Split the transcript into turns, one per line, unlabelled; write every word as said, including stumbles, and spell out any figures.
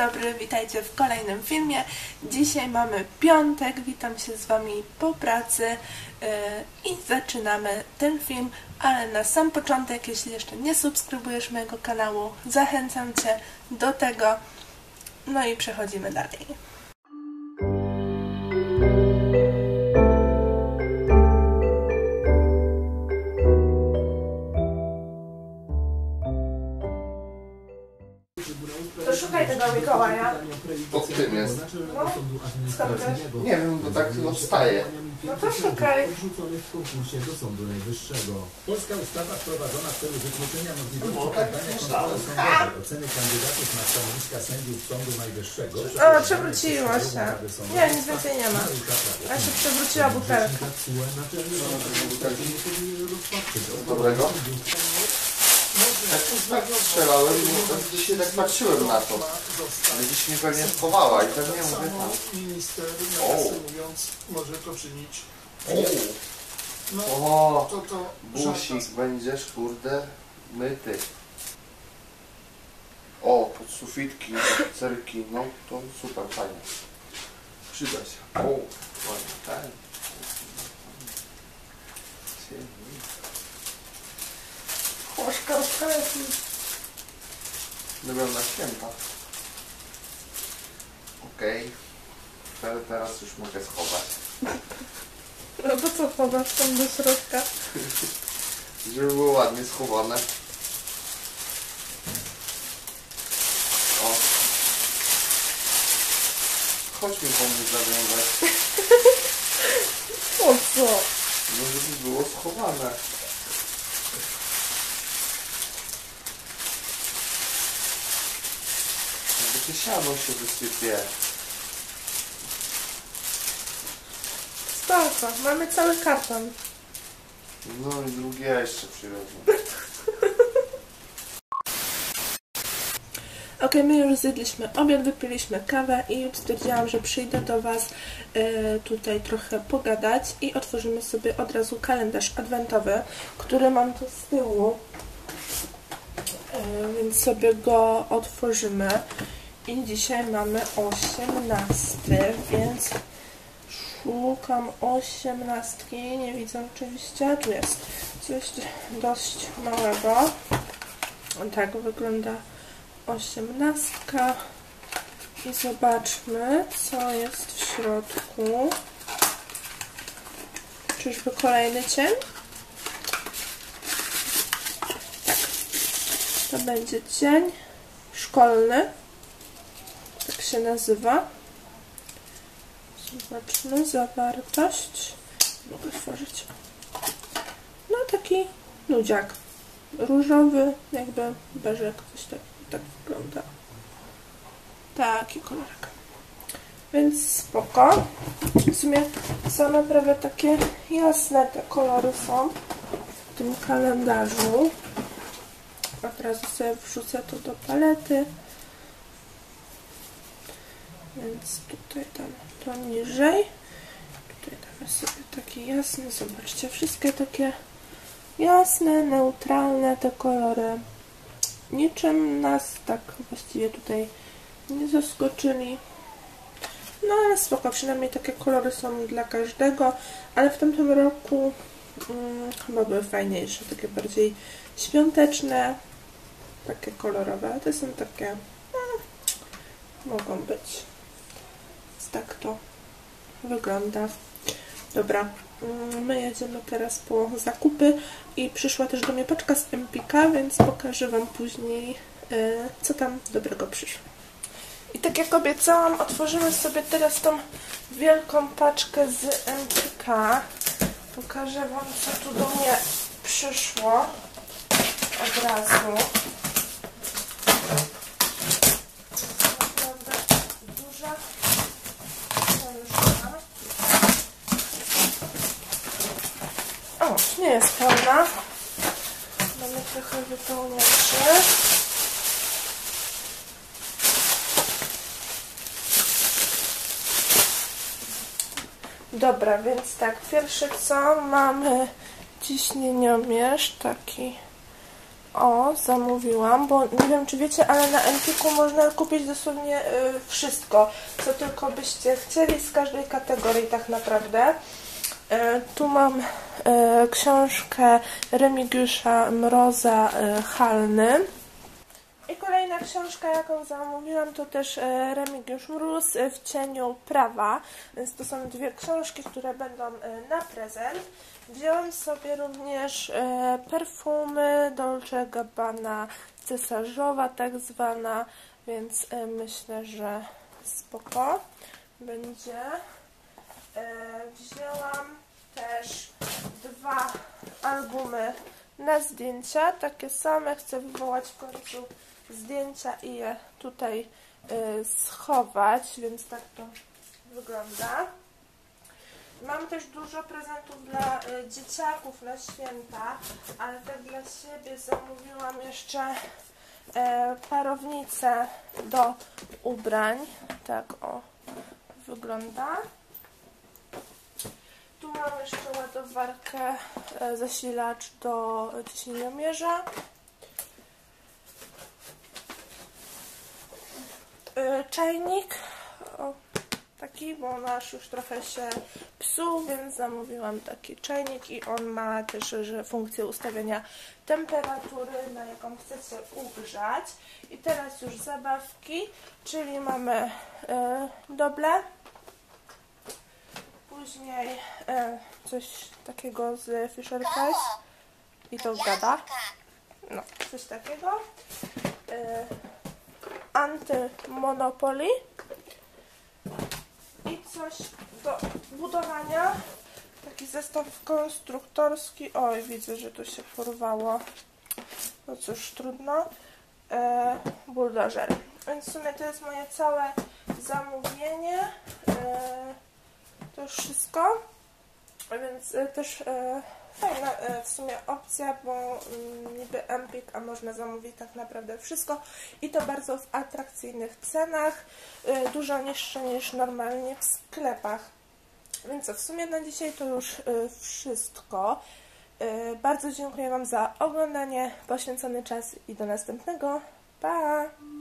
dobry, witajcie w kolejnym filmie. Dzisiaj mamy piątek, witam się z Wami po pracy yy, i zaczynamy ten film, ale na sam początek, jeśli jeszcze nie subskrybujesz mojego kanału, zachęcam Cię do tego, no i przechodzimy dalej. To szukaj tego Mikołaja.
Pod tym jest.
No, skąd wiesz?
Nie wiem, bo tak odstaje.
No to szukaj.
Odrzucony w konkursie do Sądu Najwyższego. Polska ustawa wprowadzona w celu wykluczenia możliwości poddania kontroli sądowej oceny kandydatów na stanowiska sędziów Sądu Najwyższego.
O, przewróciła się. Nie, nic więcej nie ma. A się przewróciła butelka.
Dobrego? Tak, tak strzelałem, bo tak dzisiaj tak patrzyłem na to. Ale gdzieś mnie pewnie schowała i pewnie mówię tam.
Minister, nawiasem mówiąc, może to czynić. No,
O,
to to
busik, będziesz, kurde, myty. O, pod sufitki, cerki, no to super, fajnie. Przyda się. O, ładnie, tak.
Chłoszka rozkręci.
Lubią na święta. Okej. Okay. Teraz już mogę schować.
No to co chowasz tam do środka?
Żeby było ładnie schowane. O. Chodź mi pomóc zawiązać.
Po co?
No żeby było schowane. Jakby to siano się wysypie.
Spoko, mamy cały karton.
No i drugie jeszcze przywiozłem.
Ok, my już zjedliśmy obiad, wypiliśmy kawę i stwierdziłam, że przyjdę do Was y, tutaj trochę pogadać i otworzymy sobie od razu kalendarz adwentowy, który mam tu z tyłu, y, więc sobie go otworzymy. I dzisiaj mamy osiemnasty, więc szukam osiemnastki, nie widzę oczywiście, tu jest coś dość małego. Tak wygląda osiemnastka i zobaczmy, co jest w środku. Czyżby kolejny cień? Tak, to będzie cień szkolny, tak się nazywa. Zobaczmy zawartość. Mogę otworzyć. No taki nudziak. Różowy, jakby beżek, coś tak, tak wygląda. Taki kolorek. Więc spoko. W sumie same prawie takie jasne te kolory są w tym kalendarzu. Od razu sobie wrzucę to do palety. Więc tutaj dam to niżej. Tutaj damy sobie takie jasne. Zobaczcie, wszystkie takie jasne, neutralne te kolory. Niczym nas tak właściwie tutaj nie zaskoczyli. No ale spoko, przynajmniej takie kolory są dla każdego. Ale w tamtym roku hmm, chyba były fajniejsze, takie bardziej świąteczne, takie kolorowe. Ale te są takie, no, mogą być. Więc tak to wygląda. Dobra, my jedziemy teraz po zakupy i przyszła też do mnie paczka z Empika, więc pokażę Wam później, co tam dobrego przyszło. I tak jak obiecałam, otworzymy sobie teraz tą wielką paczkę z Empika. Pokażę Wam, co tu do mnie przyszło od razu. Naprawdę duża. O, nie jest pełna. Mamy trochę wypełniaczy. Dobra, więc tak, pierwsze co, mamy ciśnieniomierz, taki O, zamówiłam, bo nie wiem czy wiecie, ale na Empiku można kupić dosłownie y, wszystko, co tylko byście chcieli z każdej kategorii tak naprawdę. Y, tu mam y, książkę Remigiusza Mroza y, Halny. I kolejna książka, jaką zamówiłam, to też e, Remigiusz Mróz e, W cieniu prawa. Więc to są dwie książki, które będą e, na prezent. Wzięłam sobie również e, perfumy Dolce Gabbana cesarzowa tak zwana, więc e, myślę, że spoko będzie. E, wzięłam też dwa albumy na zdjęcia, takie same. Chcę wywołać w końcu zdjęcia i je tutaj y, schować, więc tak to wygląda. Mam też dużo prezentów dla y, dzieciaków na święta, ale tak dla siebie zamówiłam jeszcze y, parownicę do ubrań. Tak o wygląda. Tu mam jeszcze ładowarkę, e, zasilacz do ciśnieniomierza. E, czajnik, o, taki, bo nasz już trochę się psuł, więc zamówiłam taki czajnik i on ma też że funkcję ustawienia temperatury, na jaką chcecie ugrzać. I teraz już zabawki, czyli mamy e, doble. Później e, coś takiego z Fisher Price i to gada. No, coś takiego. E, Anty-Monopoly i coś do budowania. Taki zestaw konstruktorski. Oj, widzę, że tu się porwało. No cóż, trudno. E, buldożer. Więc w sumie to jest moje całe zamówienie. E, To już wszystko, więc y, też y, fajna y, w sumie opcja, bo y, niby Empik, a można zamówić tak naprawdę wszystko i to bardzo w atrakcyjnych cenach, y, dużo niższe niż normalnie w sklepach. Więc co, w sumie na dzisiaj to już y, wszystko. Y, bardzo dziękuję Wam za oglądanie, poświęcony czas i do następnego. Pa!